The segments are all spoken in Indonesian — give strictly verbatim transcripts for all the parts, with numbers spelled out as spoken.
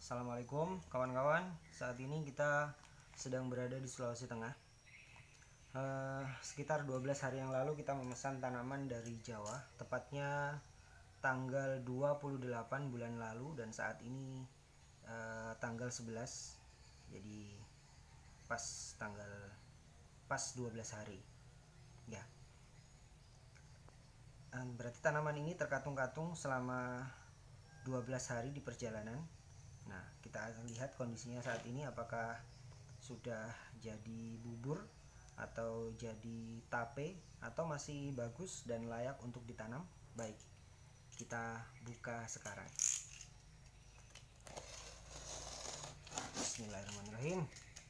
Assalamualaikum kawan-kawan. Saat ini kita sedang berada di Sulawesi Tengah. uh, Sekitar dua belas hari yang lalu kita memesan tanaman dari Jawa, tepatnya tanggal dua puluh delapan bulan lalu, dan saat ini uh, tanggal sebelas. Jadi pas tanggal pas dua belas hari ya. Berarti tanaman ini terkatung-katung selama dua belas hari di perjalanan. Nah, kita akan lihat kondisinya saat ini, apakah sudah jadi bubur atau jadi tape atau masih bagus dan layak untuk ditanam. Baik, kita buka sekarang. Bismillahirrahmanirrahim.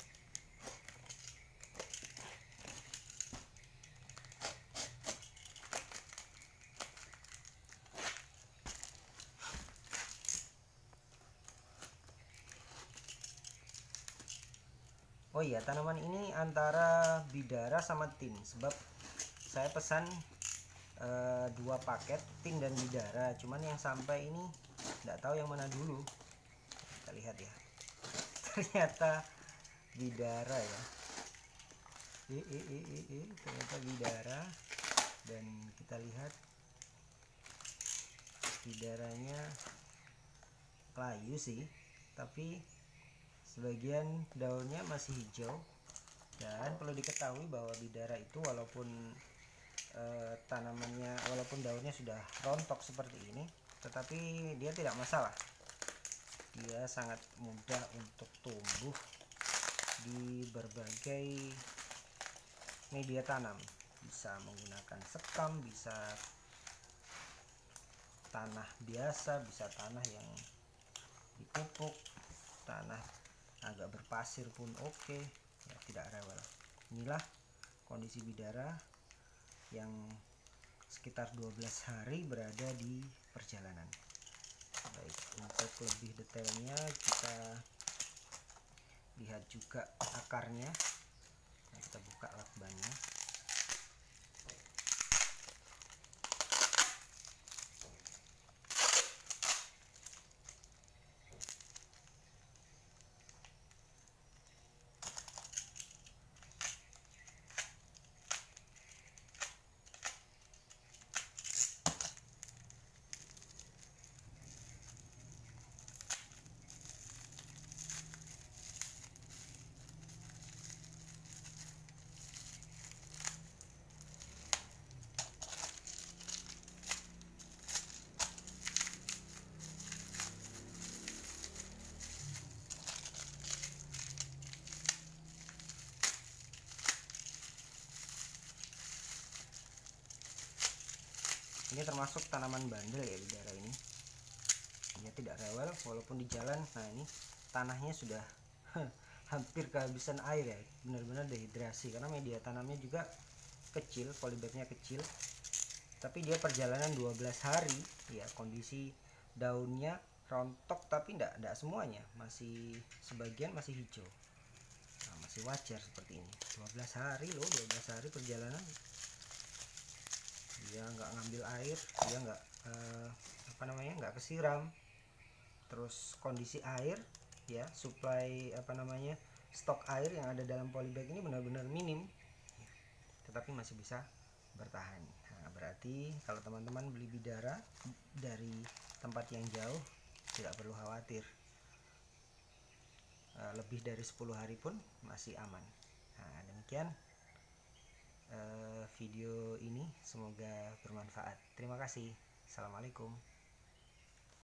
Oh iya, tanaman ini antara bidara sama tin, sebab saya pesan e, dua paket tin dan bidara, cuman yang sampai ini nggak tahu yang mana dulu. Kita lihat ya, ternyata bidara ya. I, i, i, i, i. Ternyata bidara, dan kita lihat bidaranya layu sih, tapi sebagian daunnya masih hijau. Dan perlu diketahui bahwa bidara itu walaupun e, tanamannya walaupun daunnya sudah rontok seperti ini, tetapi dia tidak masalah. Dia sangat mudah untuk tumbuh di berbagai media tanam. Bisa menggunakan sekam, bisa tanah biasa, bisa tanah yang dipupuk, tanah agak berpasir pun oke, okay. Ya, tidak rewel. Inilah kondisi bidara yang sekitar dua belas hari berada di perjalanan. Baik, untuk lebih detailnya kita lihat juga akarnya. Nah, kita buka lakbannya. Ini termasuk tanaman bandel ya, bidara ini. Dia tidak rewel walaupun di jalan. Nah, ini tanahnya sudah hampir kehabisan air ya, benar-benar dehidrasi karena media tanamnya juga kecil, polybagnya kecil. Tapi dia perjalanan dua belas hari ya, kondisi daunnya rontok tapi enggak, enggak semuanya, masih sebagian masih hijau. Nah, masih wajar seperti ini. dua belas hari loh, dua belas hari perjalanan. Dia nggak ngambil air, dia nggak eh, apa namanya nggak kesiram. Terus kondisi air ya, supply apa namanya stok air yang ada dalam polybag ini benar-benar minim, tetapi masih bisa bertahan. Nah, berarti kalau teman-teman beli bidara dari tempat yang jauh tidak perlu khawatir, eh, lebih dari sepuluh hari pun masih aman. Nah, demikian video ini, semoga bermanfaat. Terima kasih. Assalamualaikum.